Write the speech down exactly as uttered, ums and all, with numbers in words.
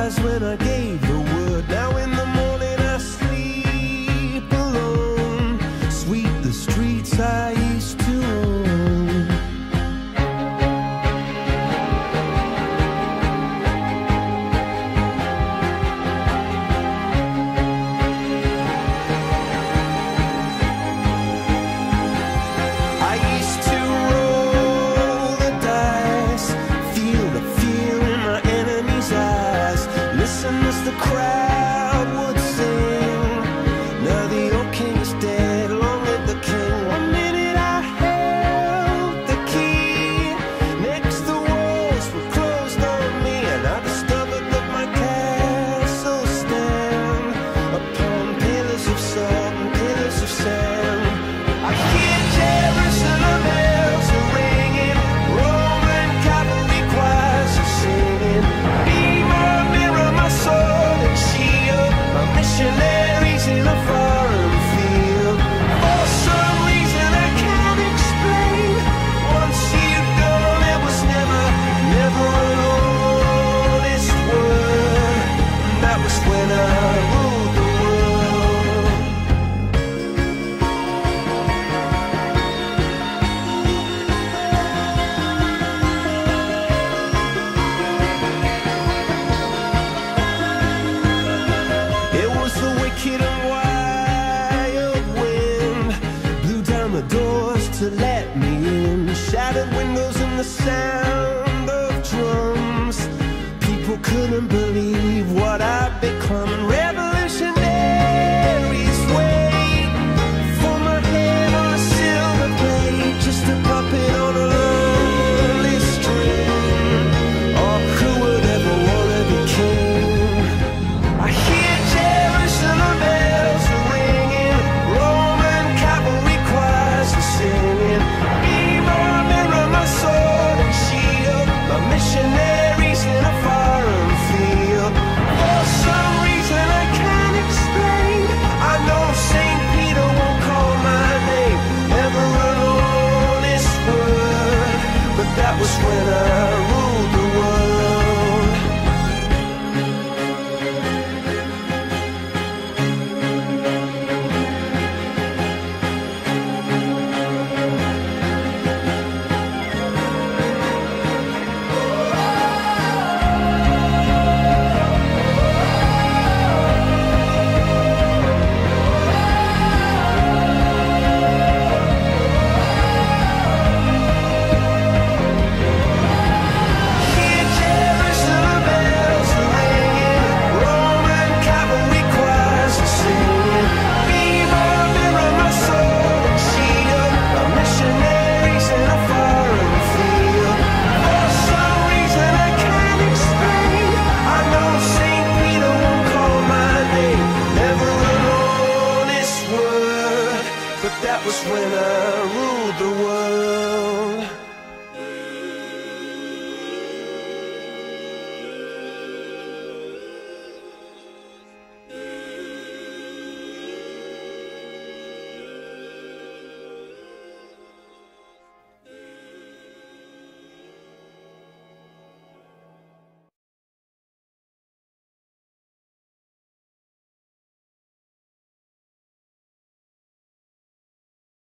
eyes when I gave the word. Now in the morning I sleep alone. Sweep the streets I used to own. I used to roll the dice, feel the fear in my enemy's eyes, listen as the crowd would sing. Now the old king is dead, long live the king. One minute I held the key, next the walls were closed on me, and I discovered that my castle stand upon pillars of salt and pillars of sand. I hear Jerusalem bells are ringing, Roman cavalry choirs are singing. Be my mirror, my sword and shield, my missionaries in a foreign field. For some reason I can't explain, once you've gone there was never, never an honest word. And that was when I ruled the world. It was the wicked and wild wind, blew down the doors to let me in, shattered windows and the sound of drums. People couldn't believe